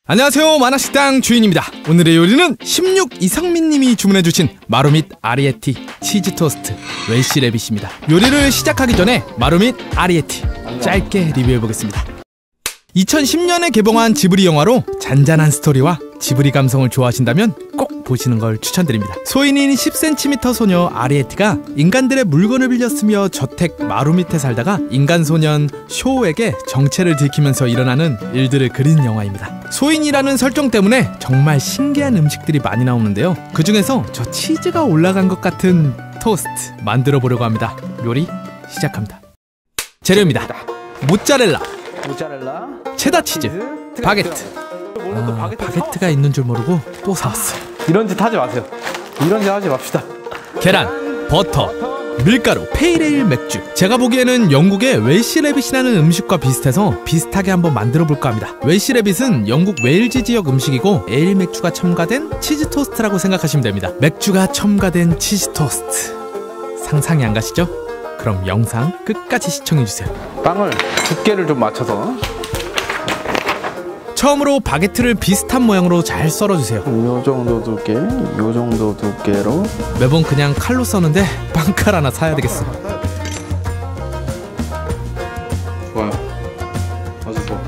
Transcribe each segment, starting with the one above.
안녕하세요, 만화식당 주인입니다. 오늘의 요리는 16 이상민님이 주문해주신 마루밋 아리에티 치즈 토스트 웰시 래빗입니다. 요리를 시작하기 전에 마루밋 아리에티 짧게 리뷰해보겠습니다. 2010년에 개봉한 지브리 영화로 잔잔한 스토리와 지브리 감성을 좋아하신다면 꼭 보시는 걸 추천드립니다. 소인인 10cm 소녀 아리에티가 인간들의 물건을 빌렸으며 저택 마루밋에 살다가 인간 소년 쇼에게 정체를 들키면서 일어나는 일들을 그린 영화입니다. 소인이라는 설정 때문에 정말 신기한 음식들이 많이 나오는데요. 그 중에서 저 치즈가 올라간 것 같은 토스트 만들어 보려고 합니다. 요리 시작합니다. 재료입니다. 모짜렐라, 체다 치즈, 바게트. 바게트가 있는 줄 모르고 또 사왔어. 이런 짓 하지 마세요. 이런 짓 하지 맙시다. 계란, 버터, 밀가루, 페일에일 맥주. 제가 보기에는 영국의 웰시 래빗이라는 음식과 비슷해서 비슷하게 한번 만들어 볼까 합니다. 웰시 래빗은 영국 웨일즈 지역 음식이고 에일 맥주가 첨가된 치즈 토스트라고 생각하시면 됩니다. 맥주가 첨가된 치즈 토스트 상상이 안 가시죠? 그럼 영상 끝까지 시청해주세요. 빵을 두께를 좀 맞춰서 처음으로 바게트를 비슷한 모양으로 잘 썰어주세요. 요 정도 두께, 요 정도 두께로. 매번 그냥 칼로 써는데 빵칼 하나 사야 되겠어. 좋아요. 아주 좋아.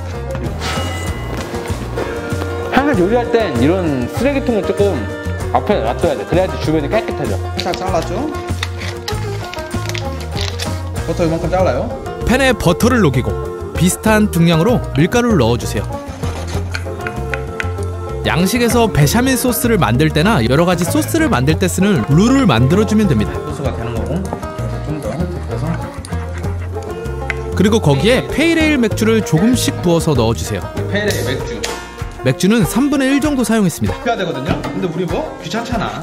항상 요리할 땐 이런 쓰레기통을 조금 앞에 놔둬야 돼. 그래야지 주변이 깨끗해져. 살짝 잘랐죠? 버터 이만큼 잘라요. 팬에 버터를 녹이고 비슷한 중량으로 밀가루를 넣어주세요. 양식에서 베샤멜 소스를 만들 때나 여러가지 소스를 만들 때 쓰는 룰을 만들어주면 됩니다. 소스가 되는 거고 좀 더 해서. 그리고 거기에 페일에일 맥주를 조금씩 부어서 넣어주세요. 페일에일 맥주. 맥주는 3분의 1 정도 사용했습니다. 해야 되거든요. 근데 우리 뭐 귀찮잖아.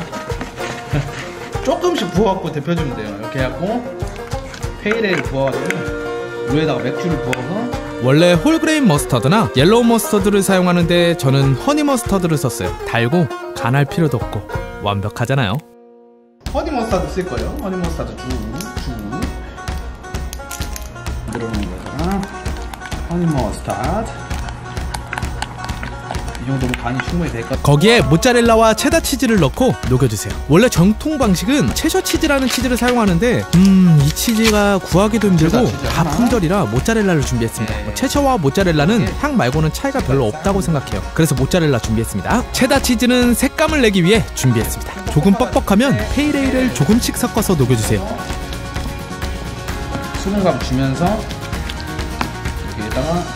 조금씩 부어갖고 데펴주면 돼요. 이렇게 해갖고 페일에일 부어가지고 위에다가 맥주를 부어서. 원래 홀그레인 머스터드나 옐로우 머스터드를 사용하는데 저는 허니 머스터드를 썼어요. 달고 간할 필요도 없고 완벽하잖아요. 허니 머스타드 쓸 거예요. 허니 머스타드 쭉 들어오는 거잖아. 허니 머스타드 이 정도면 간이 충분히 될 것 같아요. 거기에 모짜렐라와 체다 치즈를 넣고 녹여주세요. 원래 정통 방식은 체셔 치즈라는 치즈를 사용하는데 이 치즈가 구하기도 힘들고 다 품절이라 모짜렐라를 준비했습니다. 체셔와 모짜렐라는 향 말고는 차이가 별로 없다고 생각해요. 그래서 모짜렐라 준비했습니다. 체다 치즈는 색감을 내기 위해 준비했습니다. 조금 뻑뻑하면 페일에일을 조금씩 섞어서 녹여주세요. 수분감 주면서 여기에다가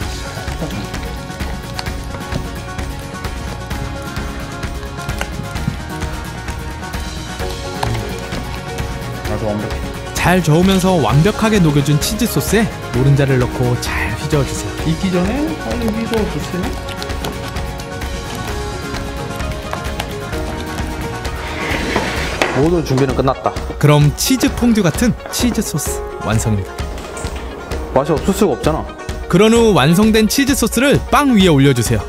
아주 완벽해. 잘 저으면서 완벽하게 녹여준 치즈 소스에 노른자를 넣고 잘 휘저어주세요. 익기 전에 빨리 휘저어주세요. 모든 준비는 끝났다. 그럼 치즈 퐁듀 같은 치즈 소스 완성입니다. 맛이 없을 수가 없잖아. 그런 후 완성된 치즈 소스를 빵 위에 올려주세요.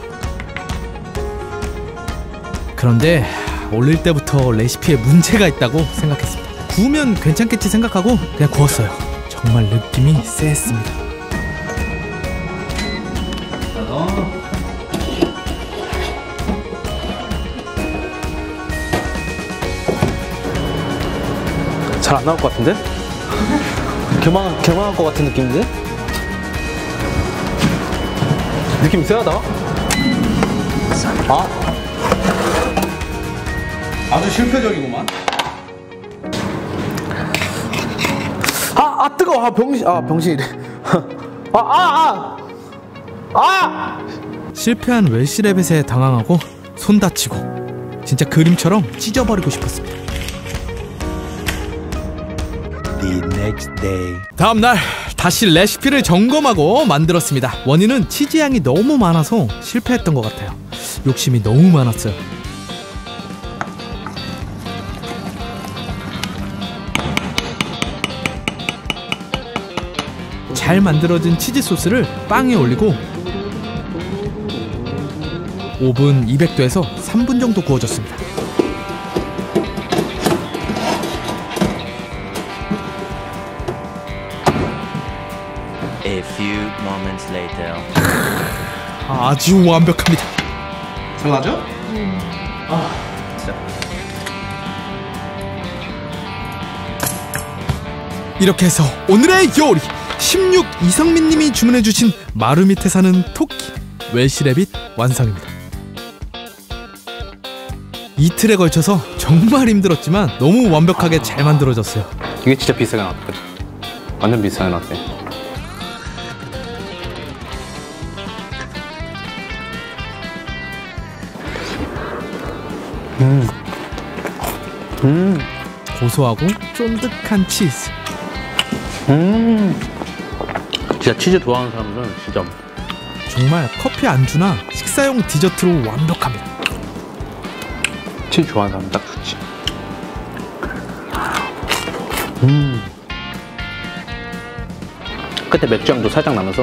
그런데 올릴 때부터 레시피에 문제가 있다고 생각했습니다. 구우면 괜찮겠지 생각하고 그냥 구웠어요. 정말 느낌이 쎄했습니다. 잘 안 나올 것 같은데? 개망할 것 같은 느낌인데? 느낌 세하다? 아주 실패적이구만. 뜨거워. 병신이래. 실패한 웰시 래빗에 당황하고 손 다치고 진짜 그림처럼 찢어버리고 싶었습니다. 다음날 다시 레시피를 점검하고 만들었습니다. 원인은 치즈 향이 너무 많아서 실패했던 것 같아요. 욕심이 너무 많았어요. 잘 만들어진 치즈 소스를 빵에 올리고 오븐 200도에서 3분 정도 구워줬습니다. A few moments later. 아주 완벽합니다. 들어가죠? 진짜. 이렇게 해서 오늘의 요리 16 이성민님이 주문해주신 마루밑에 사는 토끼 웰시래빗 완성입니다. 이틀에 걸쳐서 정말 힘들었지만 너무 완벽하게 잘 만들어졌어요. 이게 진짜 비싸게 나왔거든. 완전 비싸게 나왔대. 고소하고 쫀득한 치즈. 진짜 치즈 좋아하는 사람들은 진짜 정말 커피 안주나 식사용 디저트로 완벽합니다. 치즈 좋아하는 사람 딱 좋지. 끝에 맥주향도 살짝 나면서